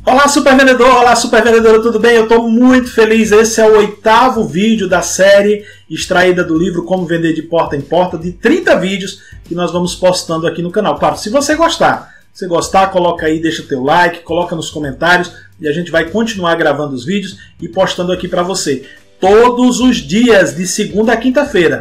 Olá super vendedora, tudo bem? Eu estou muito feliz, esse é o 8º vídeo da série extraída do livro Como Vender de Porta em Porta, de 30 vídeos que nós vamos postando aqui no canal. Claro, se você gostar, coloca aí, deixa o teu like, coloca nos comentários e a gente vai continuar gravando os vídeos e postando aqui para você. Todos os dias, de segunda a quinta-feira,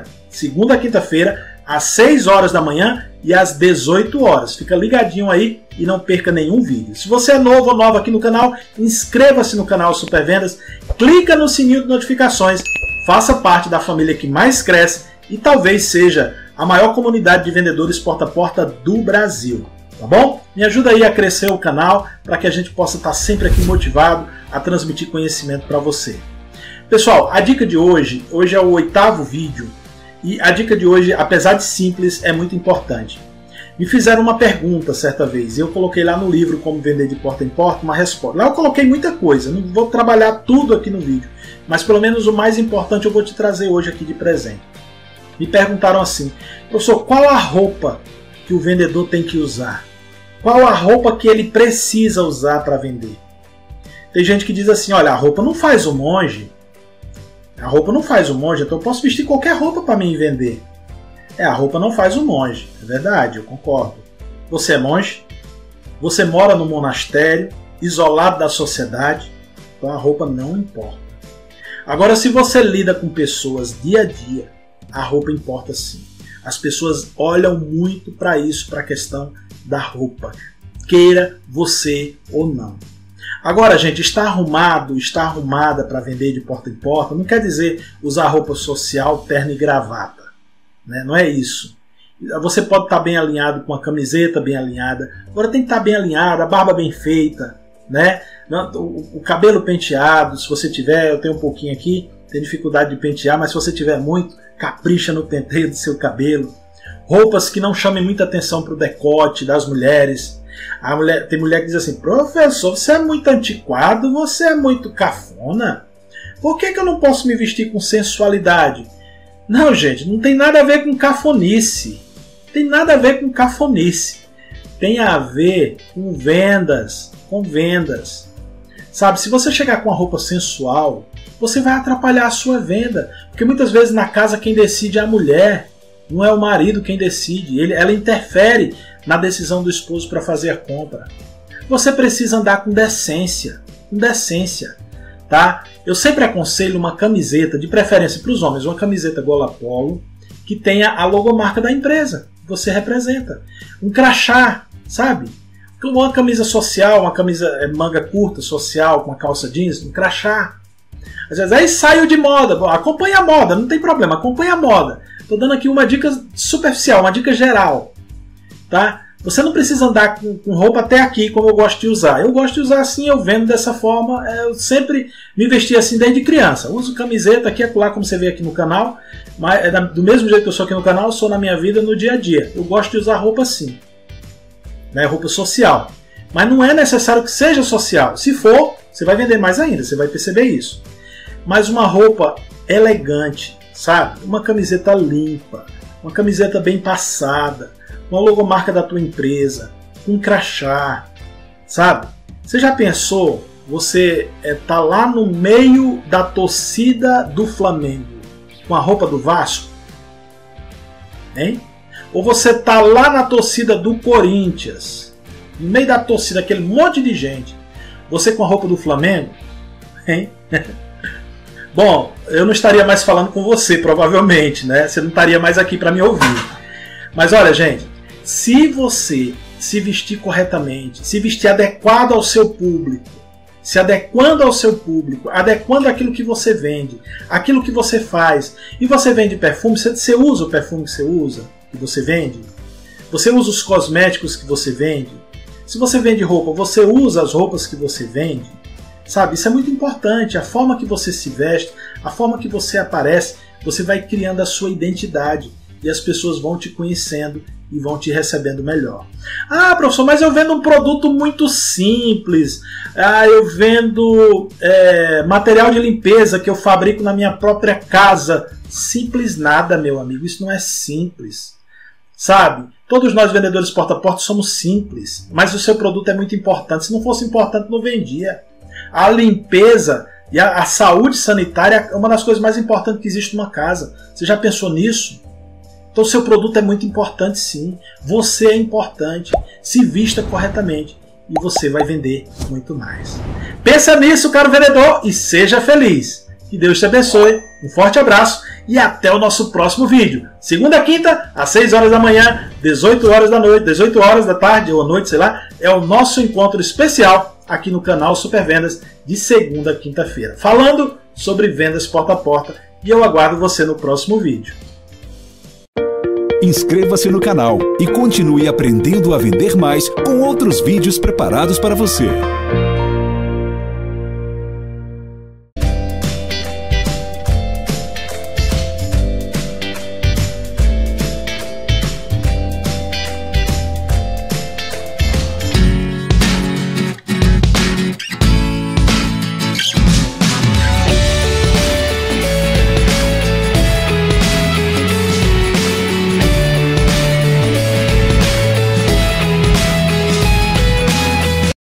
às 6 horas da manhã e às 18 horas. Fica ligadinho aí e não perca nenhum vídeo. Se você é novo ou nova aqui no canal, inscreva-se no canal Super Vendas, clica no sininho de notificações, faça parte da família que mais cresce e talvez seja a maior comunidade de vendedores porta a porta do Brasil. Tá bom? Me ajuda aí a crescer o canal para que a gente possa estar sempre aqui motivado a transmitir conhecimento para você. Pessoal, a dica de hoje é o 8º vídeo. E a dica de hoje, apesar de simples, é muito importante. Me fizeram uma pergunta certa vez, e eu coloquei lá no livro Como Vender de Porta em Porta uma resposta. Lá eu coloquei muita coisa, não vou trabalhar tudo aqui no vídeo, mas pelo menos o mais importante eu vou te trazer hoje aqui de presente. Me perguntaram assim: professor, qual a roupa que o vendedor tem que usar? Qual a roupa que ele precisa usar para vender? Tem gente que diz assim: olha, a roupa não faz o monge. A roupa não faz o monge, então eu posso vestir qualquer roupa para mim vender. A roupa não faz o monge, é verdade, eu concordo. Você é monge, você mora no monastério, isolado da sociedade, então a roupa não importa. Agora, se você lida com pessoas dia a dia, a roupa importa sim. As pessoas olham muito para isso, para a questão da roupa, queira você ou não. Agora, gente, está arrumado, está arrumada para vender de porta em porta, não quer dizer usar roupa social, terno e gravata. Né? Não é isso. Você pode estar bem alinhado com a camiseta bem alinhada, agora tem que estar bem alinhada, a barba bem feita, né? O cabelo penteado, se você tiver, eu tenho um pouquinho aqui, tenho dificuldade de pentear, mas se você tiver muito, capricha no penteio do seu cabelo. Roupas que não chamem muita atenção para o decote das mulheres. Tem mulher que diz assim: professor, você é muito antiquado, você é muito cafona. Por que eu não posso me vestir com sensualidade? Não, gente, não tem nada a ver com cafonice. Tem nada a ver com cafonice. Tem a ver com vendas. Sabe, se você chegar com uma roupa sensual, você vai atrapalhar a sua venda. Porque muitas vezes na casa quem decide é a mulher. Não é o marido quem decide. Ela interfere na decisão do esposo para fazer a compra. Você precisa andar com decência. Tá? Eu sempre aconselho uma camiseta, de preferência para os homens, uma camiseta gola polo, que tenha a logomarca da empresa que você representa. Um crachá, sabe? Uma camisa social, uma camisa manga curta social, com uma calça jeans, um crachá. Às vezes aí saiu de moda, acompanha a moda, não tem problema, acompanha a moda. Estou dando aqui uma dica superficial, uma dica geral. Tá? Você não precisa andar com roupa até aqui como eu gosto de usar. Eu gosto de usar assim, eu vendo dessa forma. Eu sempre me vesti assim desde criança. Uso camiseta aqui e acolá, como você vê aqui no canal. Mas do mesmo jeito que eu sou aqui no canal, eu sou na minha vida no dia a dia. Eu gosto de usar roupa assim. Né? Roupa social. Mas não é necessário que seja social. Se for, você vai vender mais ainda, você vai perceber isso. Mas uma roupa elegante, sabe? Uma camiseta limpa, uma camiseta bem passada, uma logomarca da tua empresa, um crachá, sabe? Você já pensou, você tá lá no meio da torcida do Flamengo com a roupa do Vasco? Hein? Ou você tá lá na torcida do Corinthians, no meio da torcida, aquele monte de gente, você com a roupa do Flamengo? Hein? Bom, eu não estaria mais falando com você, provavelmente, né? Você não estaria mais aqui para me ouvir. Mas olha, gente, se você se vestir corretamente, se vestir adequado ao seu público, se adequando ao seu público, adequando aquilo que você vende, aquilo que você faz, e você vende perfume, você usa o perfume que você vende? Você usa os cosméticos que você vende? Se você vende roupa, você usa as roupas que você vende? Sabe, isso é muito importante. A forma que você se veste, a forma que você aparece, você vai criando a sua identidade e as pessoas vão te conhecendo e vão te recebendo melhor. Ah, professor, mas eu vendo um produto muito simples. Ah, eu vendo material de limpeza que eu fabrico na minha própria casa. Simples nada, meu amigo. Isso não é simples. sabe? Todos nós vendedores porta a porta somos simples, mas o seu produto é muito importante. Se não fosse importante, não vendia. A limpeza e a saúde sanitária é uma das coisas mais importantes que existe numa casa. Você já pensou nisso? Então o seu produto é muito importante, sim. Você é importante. Se vista corretamente e você vai vender muito mais. Pensa nisso, caro vendedor, e seja feliz. Que Deus te abençoe. Um forte abraço e até o nosso próximo vídeo. Segunda a quinta, às 6 horas da manhã, 18 horas da noite, 18 horas da tarde ou à noite, sei lá, é o nosso encontro especial aqui no canal Super Vendas de segunda a quinta-feira, falando sobre vendas porta a porta, e eu aguardo você no próximo vídeo. Inscreva-se no canal e continue aprendendo a vender mais com outros vídeos preparados para você.